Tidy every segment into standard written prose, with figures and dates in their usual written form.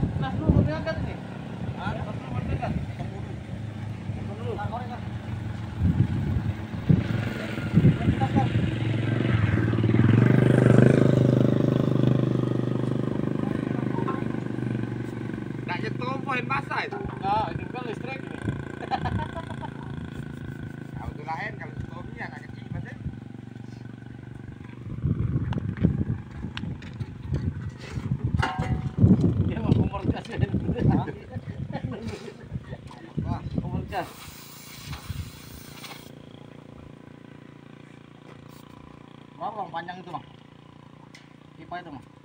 Mas lu mau diangkat ini? Hah? Mas lu mau diangkat? Tunggu dulu. Nah, korek kan. Tak nyetor poin basah itu. Nah, itu kan listrik ini. Kalau itu lain, kalau setornya agak kecil masih. Dia mau kompor gas ya. Wah, Kompor gas. Berapa bang panjang itu bang? Pipa itu bang?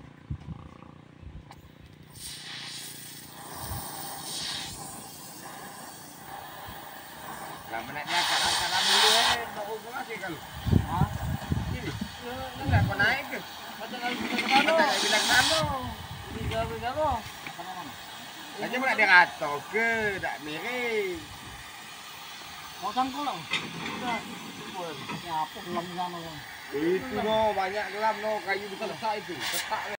lah meneknya kalah dulu tak operasi kalau. Hah? Ini, enggak kau naik ke. Macam kali Mata kayak bilang kamu. Galo. Mana? Aja pula dia ngatok ke, tak miring. Mau sangkul lah. Udah. Ya apa gelam sana bang? Itu no banyak gelam no kayu besar itu. Ketak.